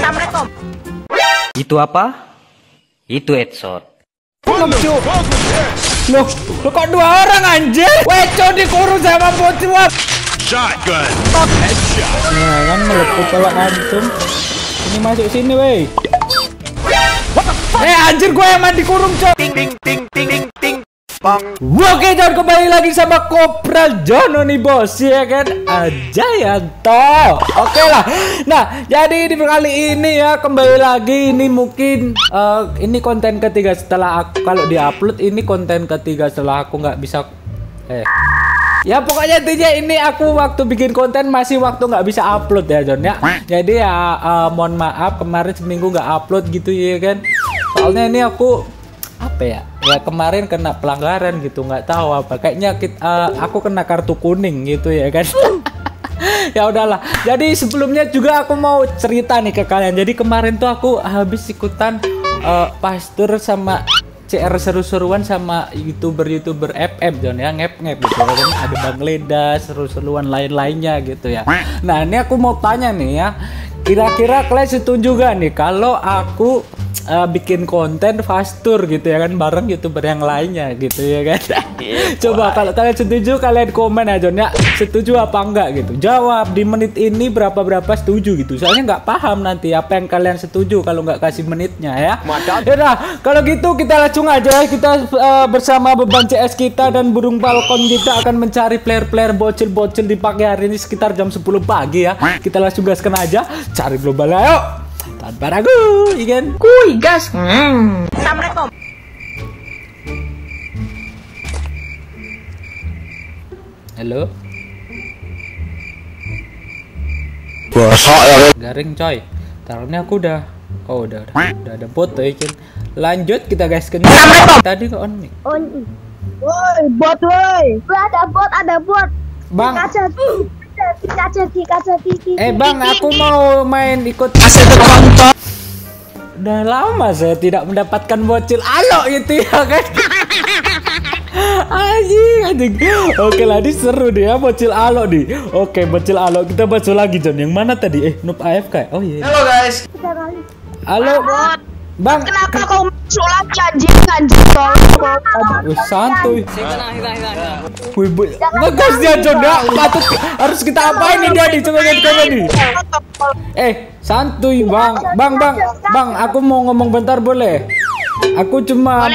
Assalamualaikum. Itu apa? Itu headshot. Loh, kok 2 orang anjir? Weco dikurung sama bocil. Shotgun. Nah, kan melepuh kalau antum. Ini masuk sini, wey. Anjir, gue yang mati kurung, cok. Ting ting ting ting ting ting. Bang. Oke, dan kembali lagi sama Kopral Jono nih, bos, ya kan? Aja ya, toh. Oke lah. Nah, jadi di kali ini ya kembali lagi. Ini mungkin ini konten ketiga setelah aku, kalau diupload ini konten ketiga setelah aku nggak bisa. Ya pokoknya intinya ini aku waktu bikin konten masih waktu nggak bisa upload ya, John ya. Jadi ya mohon maaf kemarin seminggu nggak upload gitu ya kan. Soalnya ini aku apa ya? Ya kemarin kena pelanggaran gitu, nggak tahu apa. Kayaknya aku kena kartu kuning gitu ya kan. Ya udahlah. Jadi sebelumnya juga aku mau cerita nih ke kalian. Jadi kemarin tuh aku habis ikutan pastur sama CR seru-seruan sama youtuber FM John ya, ngep gitu kan. Ada Bang Leda, seru-seruan lain-lainnya gitu ya. Nah ini aku mau tanya nih ya, kira-kira kalian setuju gak nih kalau aku bikin konten fast tour gitu ya kan bareng youtuber yang lainnya gitu ya kan. Coba kalau kalian setuju kalian komen aja ya, setuju apa enggak gitu. Jawab di menit ini berapa setuju gitu. Soalnya nggak paham nanti apa yang kalian setuju kalau nggak kasih menitnya ya. Yaudah kalau gitu kita langsung aja, kita bersama beban CS kita dan burung balkon kita akan mencari player-player bocil-bocil di pagi hari ini sekitar jam 10 pagi ya. Kita langsung gaskan aja cari global, ayo tanpa ragu, igen. Kuy gas. Assalamualaikum. Halo. Bosok ya. Garing coy. Taruhnya aku udah. Oh udah ada bot ya kan. Lanjut kita guys ke tadi ke on nih. On. Woi, bot woi. Ada bot. Bang. Kaca TV. Bang, aku mau main ikut. Udah lama saya tidak mendapatkan bocil alo gitu ya kan. Anjing. Oke lah, ini seru deh ya bocil alo nih. Oke, bocil alo kita baca lagi John. Yang mana tadi? Noob AFK. Oh iya. Halo guys. Halo. Bang, Kenapa kau masuk lagi anjing tolong. santuy. Wih, bagus dia John ya. Patut harus kita apain nih dia nih, coba lihat komen nih. Santuy bang. Bang, aku mau ngomong bentar boleh? Aku cuma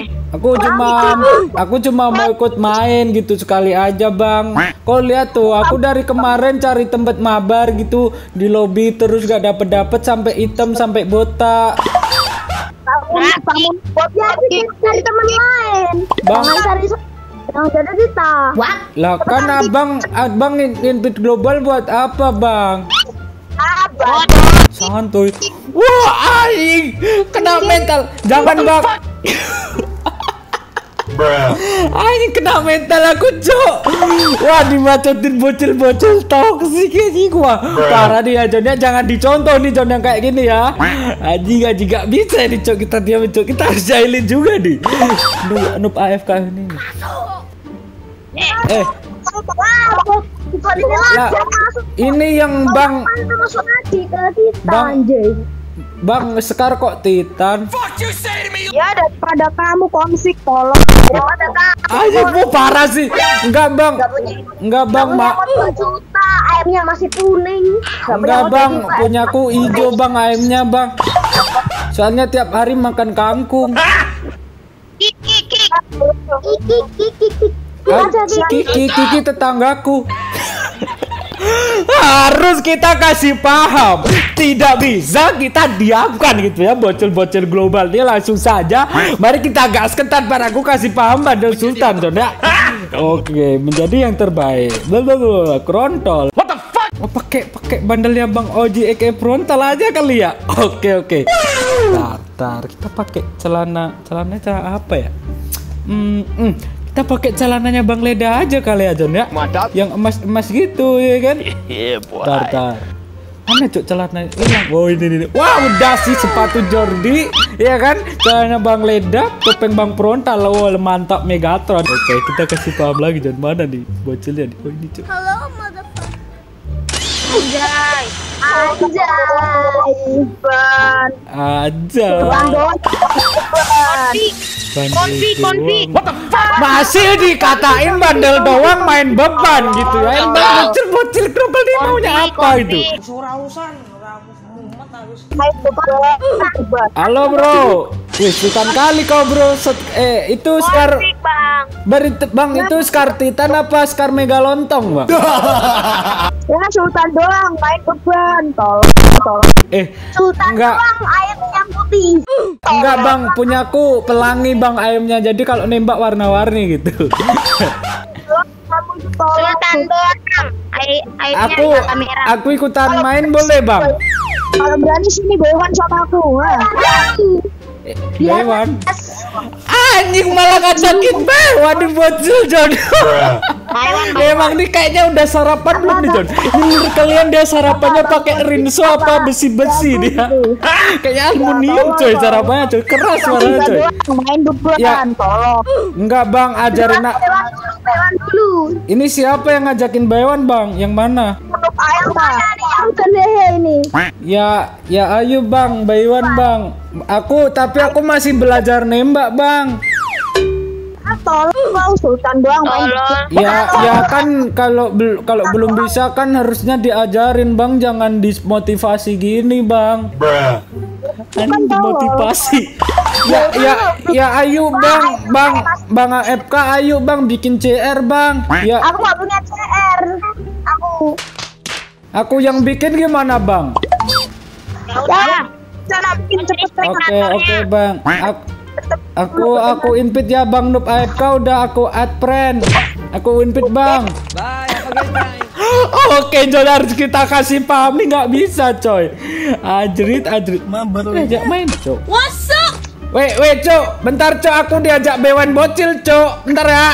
mau ikut main gitu sekali aja bang. Kau lihat tuh, aku dari kemarin cari tempat mabar gitu di lobby terus gak dapet sampai hitam sampai botak. Bangun botnya cari teman lain. Jangan cari kita. Lah kan abang invite global buat apa bang? Santuy. Wah anjing, kena mental. Jangan bang. Anjing kena mental aku cok. Wah dimacotin bocil-bocil toksik anjing gua. Parah dia John ya, jangan dicontoh nih John yang kayak gini ya. Anjing gak bisa nih cok, kita diam cok. Kita harus jahilin juga nih. Noob AFK ini. Ini yang bang. Bang Sekar kok Titan? Ya daripada kamu komsik tolong. Aja bu parah sih. Enggak bang, mak. 2 juta, airnya masih kuning. Enggak bang, punyaku hijau bang ayamnya bang. Soalnya tiap hari makan kangkung. Kiki tetanggaku. Harus kita kasih paham, tidak bisa kita diamkan gitu ya bocil-bocil global. Dia langsung saja mari kita gaskan tanpa ragu, kasih paham Bandel Sultan John ya. Oke, menjadi yang terbaik. Krontol. What the fuck? Oh, pakai bandelnya Bang Oji Eke frontal aja kali ya. Oke. Tar, kita pakai celana apa ya? Kita pakai celananya Bang Leda aja kali ya John ya. Yang emas gitu ya kan. Tar. Mana cok celana hilang? Wow ini. Wah udah sih sepatu Jordi ya kan. Celana Bang Leda, topeng Bang Frontal. Wow mantap Megatron. Oke kita kasih paham lagi John, mana nih bocilnya nih. Oh ini cok. Halo motherfucker. Anjay. Anjay. Ban. Aja. Ban doang. Ban. Konfi. Masih dikatain bandel doang main beban gitu ya. Emang bocil-bocil kerupel dia maunya apa itu? Main beban. Halo bro. Wih, sultan kali kau bro. Itu Scar Bang, itu Scar Titan apa Scar Megalontong, Bang? Ya Sultan doang main beban. Tolong. Sultan Enggak. doang airnya putih. Enggak Bang, punyaku pelangi Bang ayamnya. Jadi kalau nembak warna-warni gitu. Kamu tolong. Sultan doang. Airnya mata merah. Aku ikutan main boleh Bang? Kalau berani sini Bewan sama aku. Bewan. Anjing malah ngajakin Bewan di bocil John. Emang nih kayaknya udah sarapan belum nih John? Ini menurut kalian dia sarapannya pakai rinso apa besi-besi dia? Kayaknya aluminium coy sarapannya coy. Keras suaranya coy. Main beban. Ya. Tolong. Enggak Bang, ajarin Bewan dulu. Ini siapa yang ngajakin Bewan Bang? Yang mana? Ayo Sultan lehe ini. Ya ayo Bang, Bewan Bang. Tapi aku masih belajar nembak Bang. Tolong Sultan doang main. Ya kan kalau belum bisa kan harusnya diajarin Bang, jangan dimotivasi gini Bang. Kan dimotivasi. Ya ayo Bang AFK ayo Bang bikin CR Bang. Ya Aku gak punya CR. aku yang bikin gimana Bang? Ya. Cara bikin cepet. Oke Bang. Aku invite ya Bang Noob AFK udah aku add friend. Aku invite Bang. Oke, Jon harus kita kasih paham nih nggak bisa coy. Ajrit. Ajak main cok. What's up? Weh cok, bentar cok aku diajak Bewan bocil cok. Bentar ya.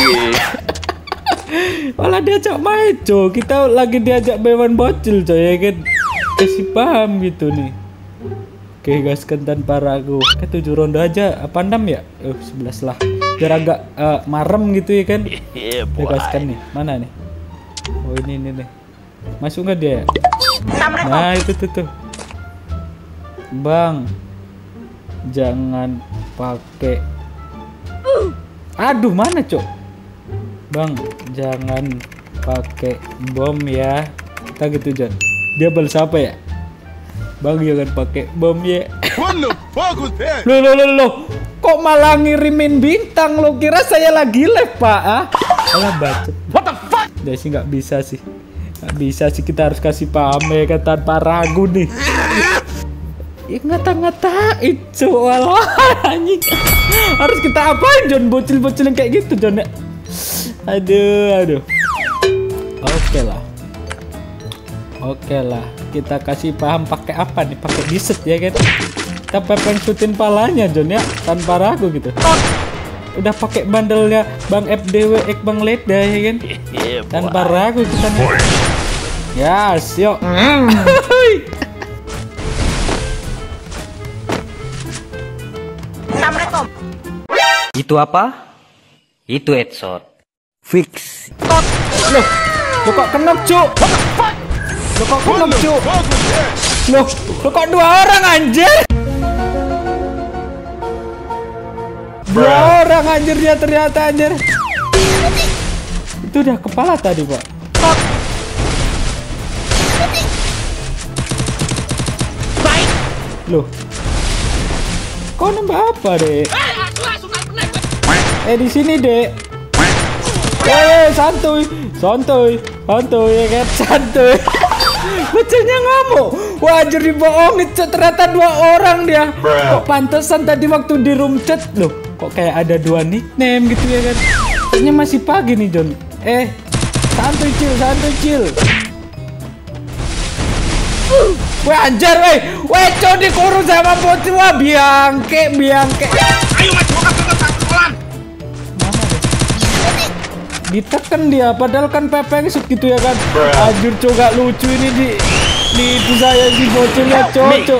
Malah diajak main cok. Kita lagi diajak Bewan bocil coy ya kan. Kasih paham gitu nih. Oke gaskan tanpa ragu. 7 ronde aja apa 6 ya? 11 lah. Biar agak marem gitu ya kan. Gaskan nih. Mana nih? Oh ini nih. Masuk nggak dia ya? Nah itu tuh. Bang. Jangan pakai. Aduh mana cok? Bang, jangan pakai bom ya. Kita gitu Jon. Dia balas apa ya? Bang jangan pakai bom ya. What the fuck was that? Loh. Kok malah ngirimin bintang? Lo kira saya lagi live Pak? Alah bacot. What the fuck? Udah sih nggak bisa sih. Kita harus kasih paham ya kan tanpa ragu nih. Ya ngata-ngatain soal anjing. Harus kita apain Jon? Bocil-bocil yang kayak gitu Jon ya. Aduh. Oke lah. Kita kasih paham pakai apa nih? Pakai diset ya kan? Kita pepengsutin palanya Jon ya, tanpa ragu gitu. Udah pakai bandelnya Bang FDW Bang Leda ya kan? Tanpa ragu kita nih. Yes, yuk. Itu apa? Itu headshot. Fix. Loh kok kenop cuk? Loh kok kenop cuk? Loh kok 2 orang anjir? 2 orang anjir dia ternyata anjir. Itu udah kepala tadi Pak. Loh kau nembak apa Dek? Di sini Dek. Santuy ya kan, santuy. Bocahnya ngamuk. Wah anjir dibohongin ternyata 2 orang dia. Kok pantesan tadi waktu di room chat loh. Kok kayak ada 2 nickname gitu ya kan. Kayaknya masih pagi nih Jon. Santuy chill. Wah anjir weh cok dikurung sama bocil. Wah biangke. Ayo maju ke sekolah. Ditekan dia padahal kan pepeng gitu ya kan. Anjir cok gak lucu ini di itu saya di bocilnya cocok.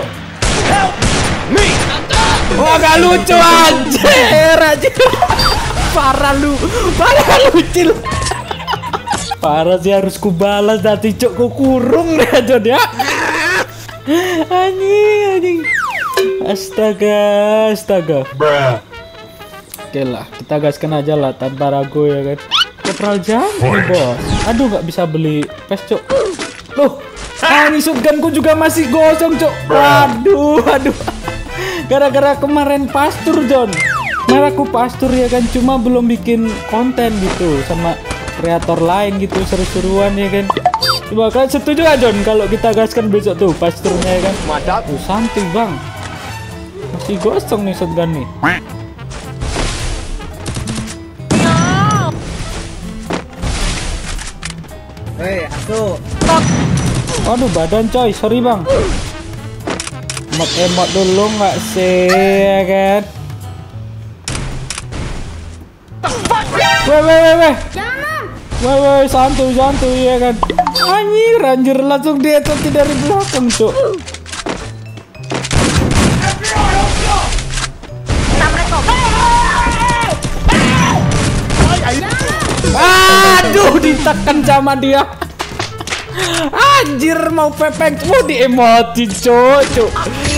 Wah gak lucu anjir. Parah lucu. Parah sih harus kubalas nanti cok ku kurung deh Jon ya. Anjing. Astaga. Oke lah, kita gaskan aja lah tanpa ragu ya kan. Kopral Jamil bos. Aduh nggak bisa beli pes cok. Loh, ini shotgunku juga masih gosong cok. Waduh. Gara-gara kemarin pastur John. Kemarin aku pastur ya kan, cuma belum bikin konten gitu sama kreator lain gitu seru-seruan ya kan. Coba kalian setuju gak John kalau kita gaskan besok tuh pasturnya ya kan? Mantap. Santai bang. Masih gosong nih shotgun nih. Hei, asu. Waduh badan coy, sorry bang. Emot dulu nggak sih ya kan? Weh, santuy ya kan? Anjir langsung diatur dari belakang cok. Aduh, ditekan sama dia. Anjir mau pepeng, mau di emoji cok.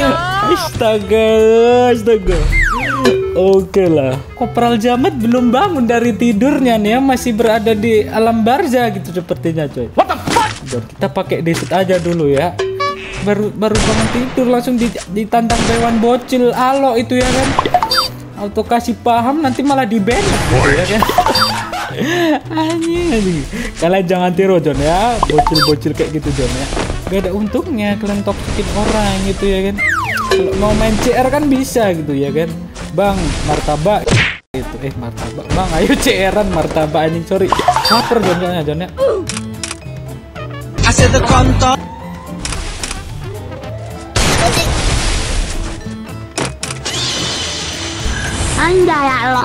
Astaga. Oke lah. Kopral Jamet belum bangun dari tidurnya nih ya, masih berada di alam barzah gitu sepertinya coy. What the fuck? Kita pakai desit aja dulu ya. Baru bangun tidur langsung ditantang dewan bocil alo itu ya kan. Auto kasih paham nanti malah di-ban ya kan. Anjing. Kalian jangan tiru John ya, bocil-bocil kayak gitu John ya. Gak ada untungnya kalian toksikin orang gitu ya kan. Kalau mau main CR kan bisa gitu ya kan. Bang, martabak itu martabak. Bang, ayo CR-an martabak anjing, sorry. Lapar John ya. Asyik terkontrol. Anjay ya lo.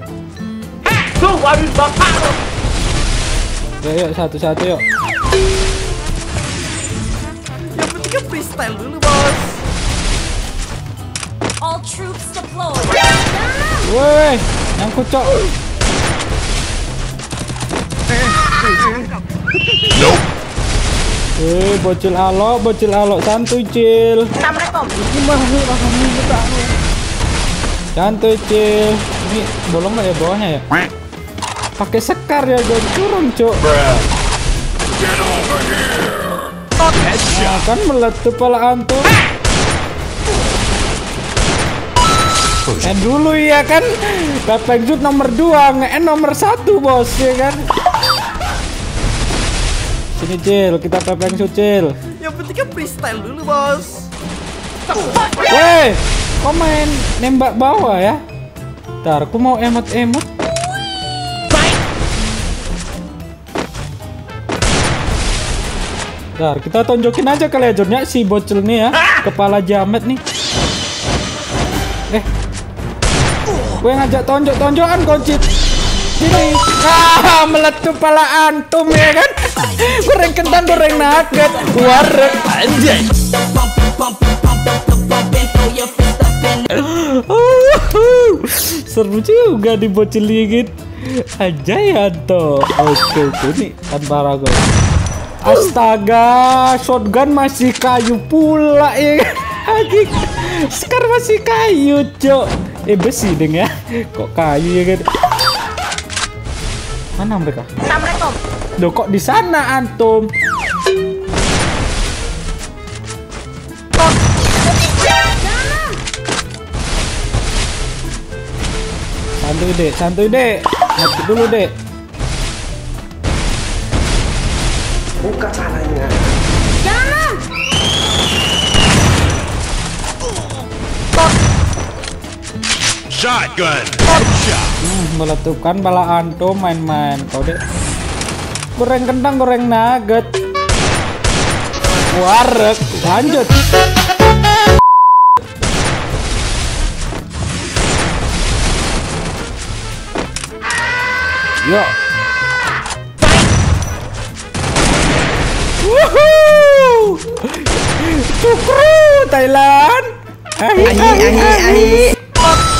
Yuk, satu-satu yuk. Yang penting kan freestyle dulu, bos. All troops deployed. Woi, nyangkut cok. Bocil alok, santuy cil. Santuy cil. Ini bolong nggak ya bawahnya ya? Pakai sekar ya, jangan curang cok. Nah, kan meletup pala antum. Dulu ya kan, Pepeng Jut nomor 2, nge-end nomor 1 bos ya kan. Sini cil, kita Pepeng Jut cil. Yang penting kan freestyle dulu, bos. Weh, kok main nembak bawah ya? Ntar, aku mau emot-emot. Ntar, kita tonjokin aja kali ya Jonnya si bocil nih ya, kepala jamet nih. Gue ngajak tonjok-tonjokan koncit. Sini. Meletup pala antum ya kan. Goreng kentang, goreng nugget, wareg anjay. Seru juga dibocil dikit. Aja ya toh. Oke nih tanpa ragu. Astaga, shotgun masih kayu pula ya. Anjing. Sekarang masih kayu, cok. Besi deng ya. Kok kayu ya kan? Mana mereka? Assalamualaikum. Loh kok di sana antum? Santuy dek. Mati dulu dek. Buka caranya. Shotgun. Headshot. Meletupkan bala antum main-main kau dek. Goreng kentang, goreng nugget, wareg lanjut. Yuk. Woohoo! Tukru Thailand. Ahi.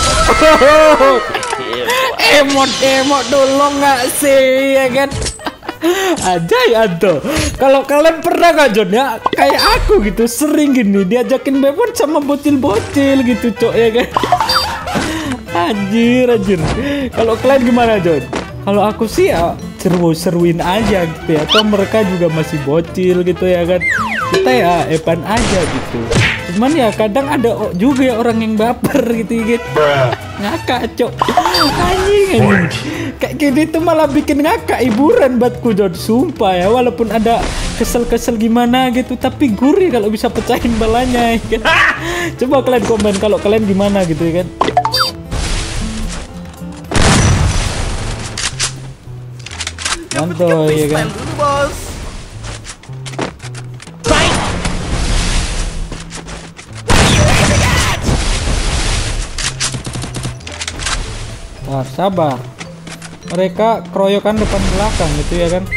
Emot dulu nggak sih ya kan? Ajaib tuh. Kalau kalian pernah gak John ya kayak aku gitu sering gini diajakin bebon sama bocil-bocil gitu cok ya kan. Anjir. Kalau kalian gimana John? Kalau aku sih ya seru-seruin aja gitu ya. Atau mereka juga masih bocil gitu ya kan. Kita ya epan aja gitu. Cuman ya kadang ada juga ya orang yang baper gitu. Ngakak cok. Anjing. Kayak gini tuh malah bikin ngakak hiburan buatku John. Sumpah ya walaupun ada kesel-kesel gimana gitu tapi gurih kalau bisa pecahin balanya ya kan. Coba kalian komen kalau kalian gimana gitu ya kan. Mantap ya kan. Dulu, bos. Sabar. Mereka keroyokan depan belakang gitu ya kan.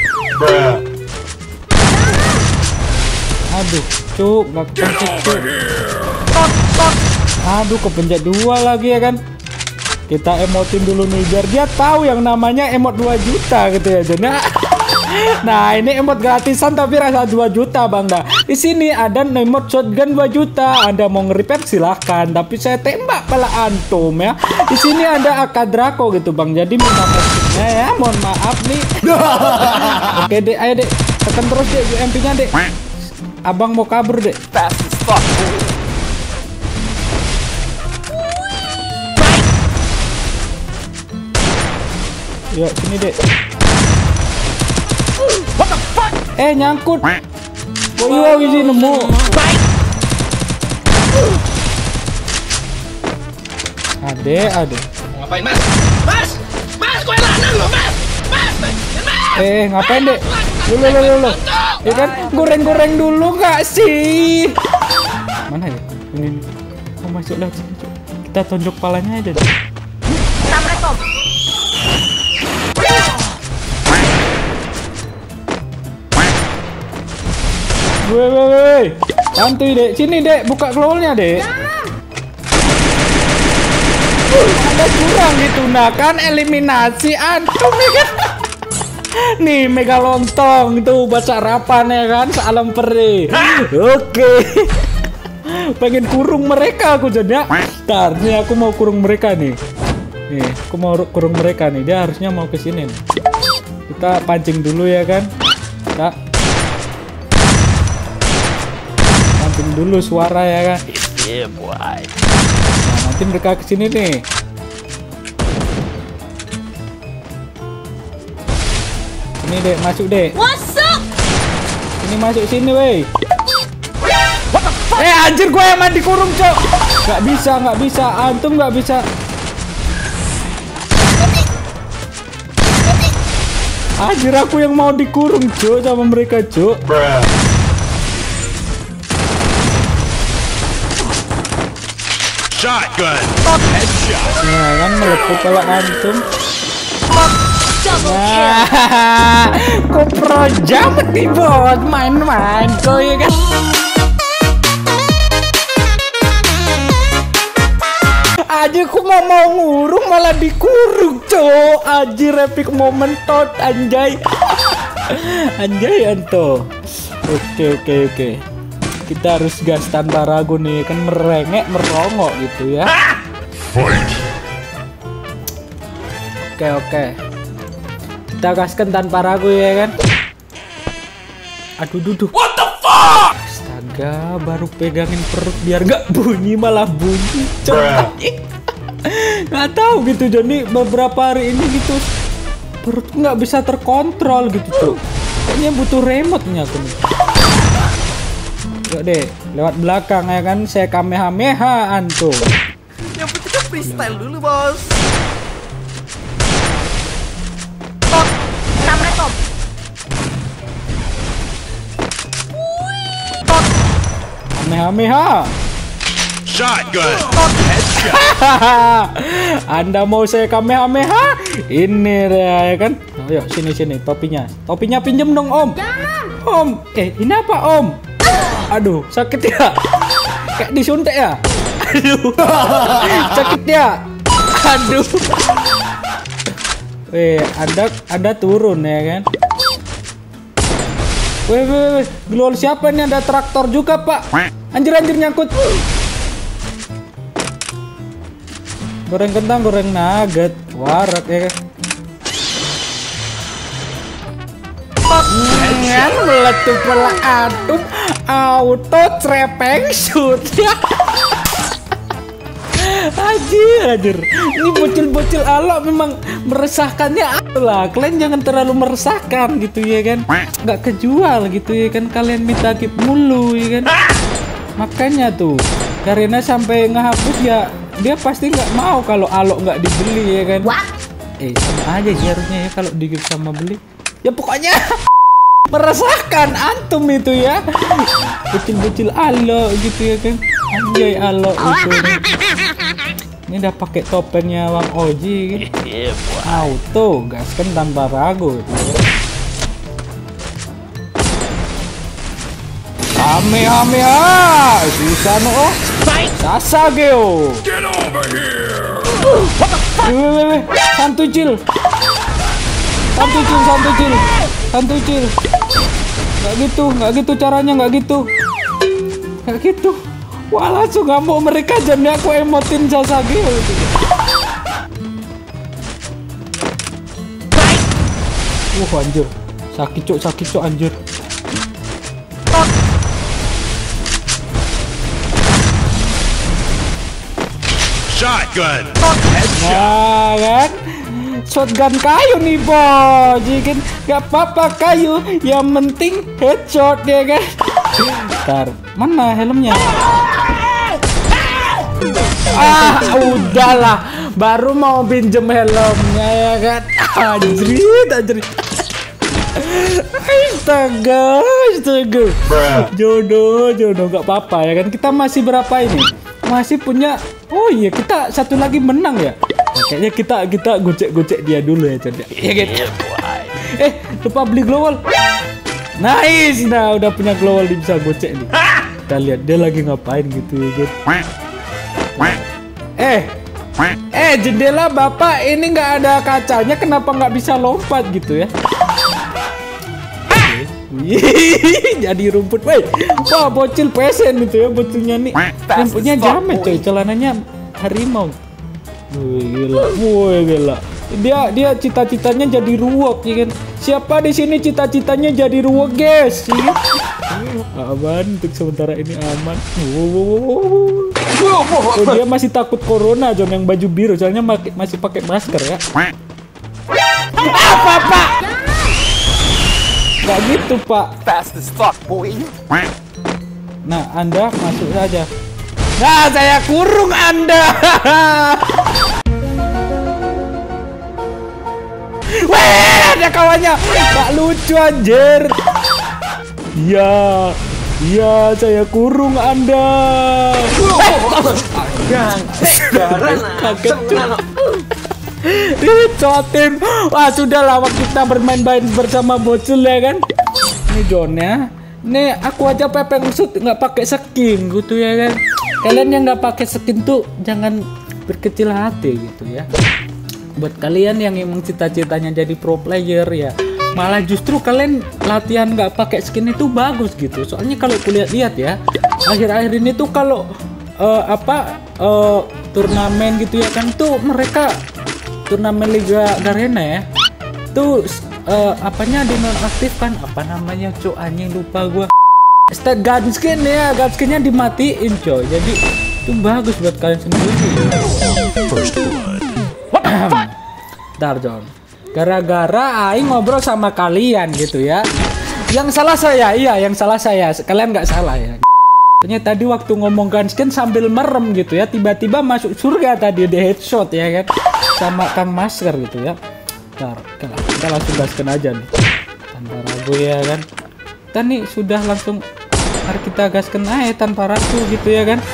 Aduh, cuk, gak kepencet cuk. Aduh, kepencet 2 lagi ya kan. Kita emotin dulu nih biar dia tahu yang namanya emot 2 juta gitu ya John. Nah, ini emot gratisan tapi rasa 2 juta Bang dah. Di sini ada emot shotgun 2 juta. Anda mau nge-repair silahkan, tapi saya tembak pala antum ya. Di sini ada AK Draco gitu Bang. Jadi minta maafnya ya, mohon maaf nih. Oke Dek, ayo Dek. Tekan terus Dek UMP-nya Dek. Abang mau kabur Dek. Fast as fuck. Yuk, sini Dek. Nyangkut. Woi, wisi nemu. Ade. Ngapain Mas? Mas, gue lanang lo Mas. Ngapain Dek? Lu. Ya kan goreng-goreng dulu nggak sih? Mana ya? Ini. Oh, masuk lagi. Kita tonjok palanya aja Dek. Woi. Santuy Dek, sini Dek, buka glownya Dek. Ada curang gitu, nah kan eliminasi antum ya kan. Nih mega lontong tuh buat sarapan ya kan, salam perih. Oke. Pengen kurung mereka aku jadi ya. Ntar nih aku mau kurung mereka nih. Nih, aku mau kurung mereka nih. Dia harusnya mau ke sini nih. Kita pancing dulu ya kan. Kita pancing dulu suara ya kan. Nah, nanti mereka ke sini nih. Ini Dek, masuk Dek. Masuk. Ini masuk sini weh. Anjir gue yang mati kurung cok. Gak bisa, antum gak bisa. Anjir aku yang mau dikurung cok sama mereka cok. Shotgun. Headshot. Nah kan melepuh kalau antum. Kok pro jamet nih bos, main-main kok ya kan. Aja aku mau ngurung malah dikurung cok. Anjir epic moment tot anjay. Anjay anto. Oke. Kita harus gas tanpa ragu nih kan, merengek merongok gitu ya. Oke. Kita gaskan tanpa ragu ya kan. Aduh duduh. What the fuck? Astaga, baru pegangin perut biar gak bunyi malah bunyi. Nggak tahu gitu Joni, beberapa hari ini gitu perutku nggak bisa terkontrol gitu tuh. Kayaknya butuh remote nya aku nih. Yuk deh, lewat belakang ya kan, saya kamehameha antum. Yang penting kan freestyle dulu bos. Kamehameha. Shotgun. Anda mau saya kamehameha? Ini ya kan. Ayo sini topinya. Topinya pinjem dong Om. Om, ini apa Om? Aduh, sakit ya. Kayak disuntik ya. Aduh. Sakit ya. Aduh. Anda turun ya kan. Weh, glowal siapa nih? Ada traktor juga, Pak. Anjir nyangkut. Goreng kentang, goreng nugget, warak ya. Meletup pela adup, auto trepeng shoot. Anjir. Ini bocil-bocil alok memang meresahkannya lah. Kalian jangan terlalu meresahkan gitu ya kan. Nggak kejual gitu ya kan. Kalian minta gift mulu ya kan. Makanya tuh Karina sampai ngehapus ya. Dia pasti nggak mau kalau alok nggak dibeli ya kan. Sama aja sih harusnya ya kalau di gift sama beli. Ya pokoknya meresahkan antum itu ya. Bocil-bocil alok gitu ya kan. Anjay alok itu. Ini udah pakai topengnya Bang Oji kan? Auto gaskan tanpa ragu gitu ya. Kamehameha Susanoo Sasageo. Weh, santuy cil. Nggak gitu caranya, nggak gitu. Wah langsung ngamuk mereka jamnya aku emotin Sasageo gitu. Anjir. Sakit cok anjir. Shotgun. Nah kan, shotgun kayu nih bos, kan gak apa-apa kayu, yang penting headshot ya kan. Ntar mana helmnya? Udahlah, baru mau pinjem helmnya ya kan. Anjir. Astaga. Jodoh gak apa-apa ya kan. Kita masih berapa ini? Masih punya. Oh iya, kita satu lagi menang ya. Kayaknya kita gocek dia dulu ya Con. Ya gitu. Lupa beli glowal. Nice. Nah, udah punya glowal bisa gocek nih. Kita lihat dia lagi ngapain gitu ya kan. Jendela Bapak ini nggak ada kacanya, kenapa nggak bisa lompat gitu ya? Jadi rumput, wah bocil pesen gitu ya, bocilnya nih. Rumputnya jamet coy, celananya harimau. Woi gila. Dia cita-citanya jadi ruwok ya kan. Siapa di sini cita-citanya jadi ruwok, guys? Ya? Aman untuk sementara ini aman. Dia masih takut corona, John, yang baju biru, soalnya masih pakai masker ya. Pak? Gak gitu, Pak. Fast as fuck, boy. Nah, Anda masuk saja. Nah, saya kurung Anda. Weh, ada kawannya. Gak lucu anjir. Iya, saya kurung Anda. Kaget dicotin. Wah, sudahlah, waktu kita bermain-main bersama bocil ya kan. Ini John ya. Nih aku aja pepeng shoot nggak pakai skin gitu ya kan. Kalian yang nggak pakai skin tuh jangan berkecil hati gitu ya. Buat kalian yang emang cita-citanya jadi pro player ya, malah justru kalian latihan nggak pakai skin itu bagus gitu. Soalnya kalau kulihat-lihat ya, akhir-akhir ini tuh kalau turnamen gitu ya kan, tuh mereka turnamen Liga Garena ya, tuh apanya dinonaktifkan, apa namanya cok, anjing lupa gua. Stat gun skin ya, gun skinnya dimatiin coy. Jadi itu bagus buat kalian sendiri. Dar John, gara-gara Aing ngobrol sama kalian gitu ya. Yang salah saya, iya yang salah saya. Kalian nggak salah ya. Ternyata tadi waktu ngomong gun skin sambil merem gitu ya, tiba-tiba masuk surga tadi di headshot ya kan, sama Kang Masker gitu ya. Ntar, kita langsung gaskan aja nih tanpa ragu ya kan. Kita nih sudah langsung, mari kita gaskan aja tanpa ragu gitu ya kan.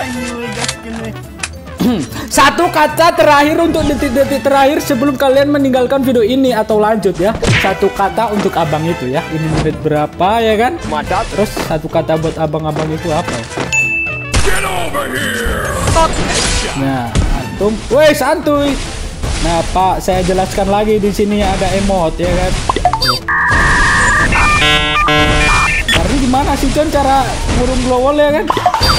Satu kata terakhir untuk detik-detik terakhir sebelum kalian meninggalkan video ini atau lanjut ya. Satu kata untuk abang itu ya. Ini menit berapa ya kan? Terus satu kata buat abang-abang itu apa ya? Nah, antum, woi santuy. Nah, Pak, saya jelaskan lagi di sini ada emot ya kan. Karena gimana sih Con cara ngurung glowwall ya kan?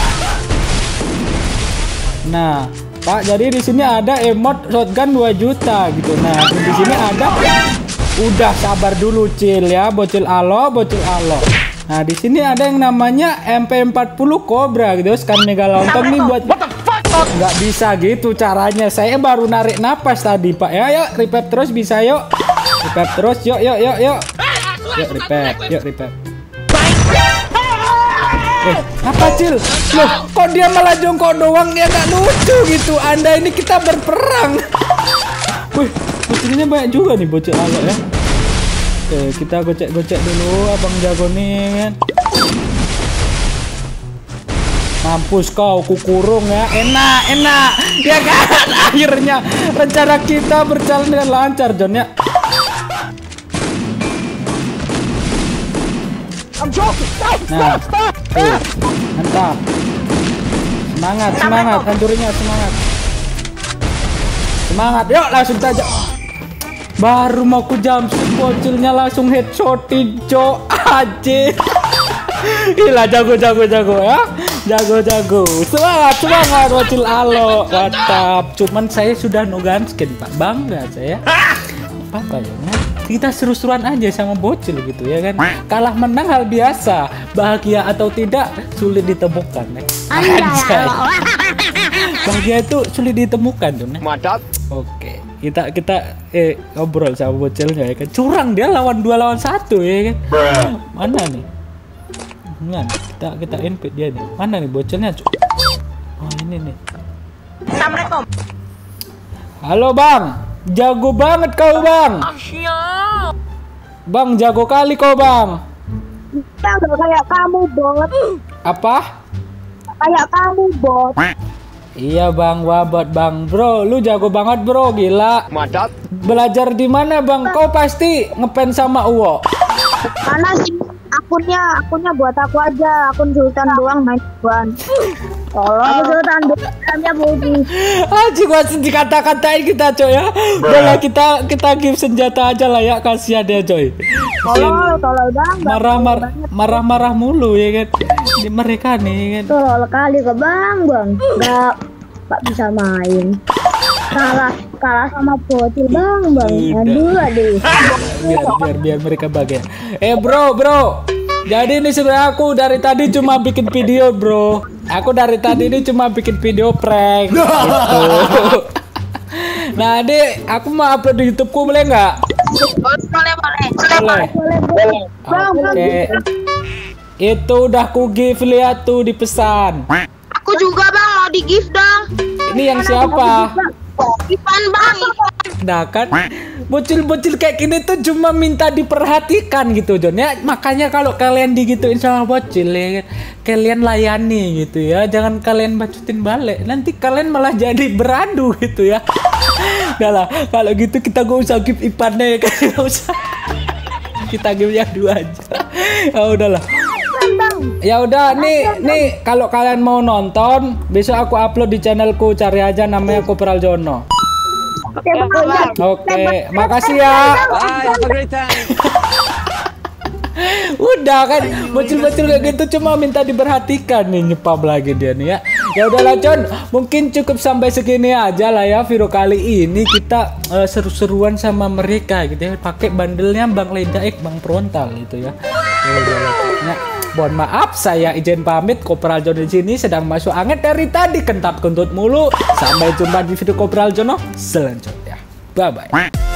Nah, Pak, jadi di sini ada emot shotgun 2 juta gitu. Nah, di sini ada udah sabar dulu Cil ya, bocil alo. Nah, di sini ada yang namanya MP40 Cobra gitu. Scan mega lontong nih buat nggak bisa gitu caranya. Saya baru narik napas tadi, Pak. Ya, yuk revive terus bisa yuk. Revive terus, yuk. Yuk revive. Apa Cil? Loh, kok dia malah jongkok doang ya, nggak lucu gitu. Anda ini kita berperang. Wih, bocilnya banyak juga nih bocil alo ya. Oke, kita gocek dulu abang jago nih kan. Mampus kau, kukurung ya. Enak ya kan. Akhirnya rencana kita berjalan dengan lancar John ya. Nah, tuh, mantap. Semangat, hancurinnya semangat. Yuk langsung saja. Baru mau ku jump bocilnya langsung headshotin cok aja. Gila jago ya. Jago. Semangat bocil alo. Mantap. Cuman saya sudah no gun skin Pak. Bangga saya. Apa ya? Kita seru-seruan aja sama bocil gitu ya kan. Kalah menang hal biasa. Bahagia atau tidak sulit ditemukan ya. Anjay. Bahagia itu sulit ditemukan tuh. Mantap. Oke, kita ngobrol sama bocilnya ya kan. Curang dia lawan 2 lawan 1 ya kan. Mana nih? Nah, kita invite dia nih. Mana nih bocilnya? Oh, ini nih. Assalamualaikum. Halo, Bang. Jago banget kau, Bang. Bang, jago kali kau, Bang. Kayak kamu bot. Apa? Kayak kamu bot. Iya Bang, wabot Bang. Bro, lu jago banget bro, gila. Mantap. Belajar di mana Bang? Kau pasti ngefans sama Uwo. Mana sih akunnya buat aku aja. Akun Sultan doang main ban. Tolong Sultan doangnya Bobby. Aji gua dikata-katain kita coy ya. Boleh kita give senjata aja lah ya, kasihan dia coy. Tolong Bang. Marah-marah mulu ya kan. Di mereka nih kan. Tolol kali ke Bang. Gak bisa main. Kalah sama bocil Bang. Aduh. Biar mereka bahagia. Bro. Jadi ini sebenarnya aku dari tadi cuma bikin video, bro. Aku dari tadi ini cuma bikin video prank. Gitu. Nah, Dik, aku mau upload di YouTube-ku boleh nggak? Boleh. Oke. Itu udah ku give, lihat tuh di pesan. Aku juga Bang mau di gift dong. Ini yang siapa? Ipan Bang. Nah kan bocil-bocil kayak gini tuh cuma minta diperhatikan gitu John ya. Makanya kalau kalian digituin sama bocil ya, kalian layani gitu ya. Jangan kalian bacutin balik. Nanti kalian malah jadi beradu gitu ya. Udah lah, kalau gitu kita gak usah give Ipannya ya kan. Gak usah. Kita give yang 2 aja. Ya udahlah. Ya udah nih kalau kalian mau nonton besok aku upload di channelku, cari aja namanya Kopral Jono. Oke, makasih ya. Bye, have a great time. Udah kan bocil-bocil kayak gitu cuma minta diperhatikan nih, nyepam lagi dia nih ya. Ya udahlah John, mungkin cukup sampai segini aja lah ya video kali ini. Kita seru-seruan sama mereka gitu ya, pakai bandelnya Bang Leda Bang Frontal gitu ya. Ya udahlah. Nah, mohon maaf saya izin pamit. Kopral Jono di sini sedang masuk angin dari tadi, kentut mulu. Sampai jumpa di video Kopral Jono selanjutnya. Bye bye.